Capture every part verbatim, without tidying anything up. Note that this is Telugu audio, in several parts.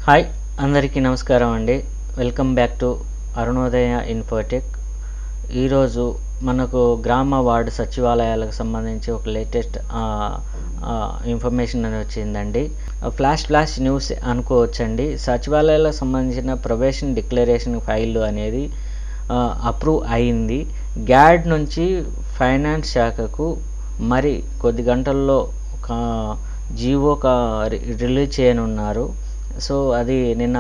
హాయ్ అందరికీ నమస్కారం అండి. Welcome back to Arunodaya Infotech. ఈరోజు మనకు గ్రామ వార్డు సచివాలయాలకు సంబంధించి ఒక లేటెస్ట్ ఇన్ఫర్మేషన్ అని వచ్చిందండి. ఫ్లాష్ ఫ్లాష్ న్యూస్ అనుకోవచ్చండి. సచివాలయాలకు సంబంధించిన ప్రొబేషన్ డిక్లరేషన్ ఫైల్ అనేది అప్రూవ్ అయింది. గ్యాడ్ నుంచి ఫైనాన్స్ శాఖకు మరి కొద్ది గంటల్లో ఒక జీవో రిలీజ్ చేయనున్నారు. సో అది నిన్న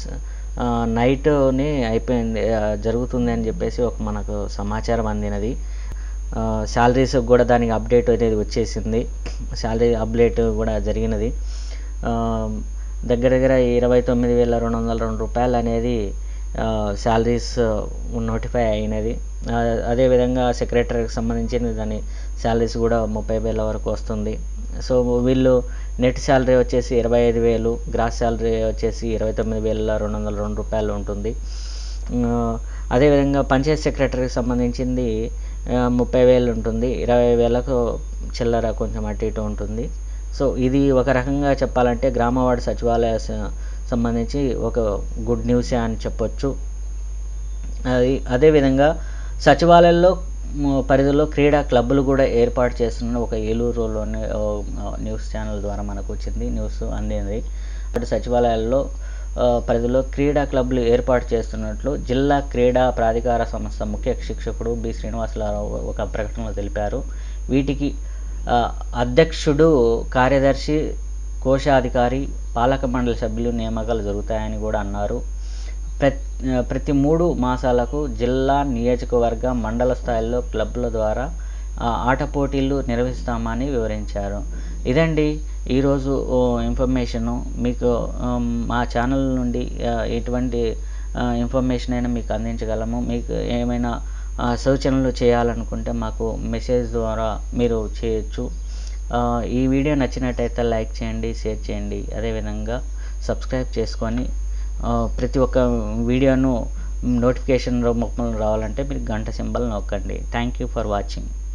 నైట్ని అయిపోయింది, జరుగుతుంది అని చెప్పేసి ఒక మనకు సమాచారం అందినది. శాలరీస్ కూడా దానికి అప్డేట్ అనేది వచ్చేసింది. శాలరీ అప్డేట్ కూడా జరిగినది. దగ్గర దగ్గర ఇరవై తొమ్మిది వేల రెండు వందల రెండు రూపాయలు అనేది శాలరీస్ నోటిఫై అయినది. అదేవిధంగా సెక్రటరీకి సంబంధించిన దాని శాలరీస్ కూడా ముప్పై వేల వరకు వస్తుంది. సో వీళ్ళు నెట్ శాలరీ వచ్చేసి ఇరవై ఐదు వేలు, గ్రాస్ శాలరీ వచ్చేసి ఇరవై తొమ్మిది వేల రెండు వందల రెండు రూపాయలు ఉంటుంది. అదేవిధంగా పంచాయత్ సెక్రటరీకి సంబంధించింది ముప్పై వేలు ఉంటుంది. ఇరవై వేలకు చిల్లర కొంచెం అటు ఇటు ఉంటుంది. సో ఇది ఒక రకంగా చెప్పాలంటే గ్రామ వార్డు సచివాలయ సంబంధించి ఒక గుడ్ న్యూసే అని చెప్పొచ్చు. అది అదేవిధంగా సచివాలయంలో పరిధిలో క్రీడా క్లబ్బులు కూడా ఏర్పాటు చేస్తున్న ఒక ఏలూరులోనే న్యూస్ ఛానల్ ద్వారా మనకు వచ్చింది, న్యూస్ అందింది. అటు సచివాలయాల్లో పరిధిలో క్రీడా క్లబ్లు ఏర్పాటు చేస్తున్నట్లు జిల్లా క్రీడా ప్రాధికార సంస్థ ముఖ్య శిక్షకుడు బి శ్రీనివాసరావు ఒక ప్రకటనలో తెలిపారు. వీటికి అధ్యక్షుడు, కార్యదర్శి, కోశాధికారి, పాలక మండలి సభ్యులు నియామకాలు జరుగుతాయని కూడా అన్నారు. ప్రతి మూడు మాసాలకు జిల్లా, నియోజకవర్గ, మండల స్థాయిలో క్లబ్ల ద్వారా ఆట పోటీలు నిర్వహిస్తామని వివరించారు. ఇదండి ఈరోజు ఇన్ఫర్మేషను. మీకు మా ఛానల్ నుండి ఎటువంటి ఇన్ఫర్మేషన్ అయినా మీకు అందించగలము. మీకు ఏమైనా సూచనలు చేయాలనుకుంటే మాకు మెసేజ్ ద్వారా మీరు చేయొచ్చు. ఈ వీడియో నచ్చినట్టయితే లైక్ చేయండి, షేర్ చేయండి. అదేవిధంగా సబ్స్క్రైబ్ చేసుకొని ప్రతి ఒక్క వీడియోను నోటిఫికేషన్ రూపంలో రావాలంటే మీరు గంట సింబల్ నొక్కండి. Thank you for watching.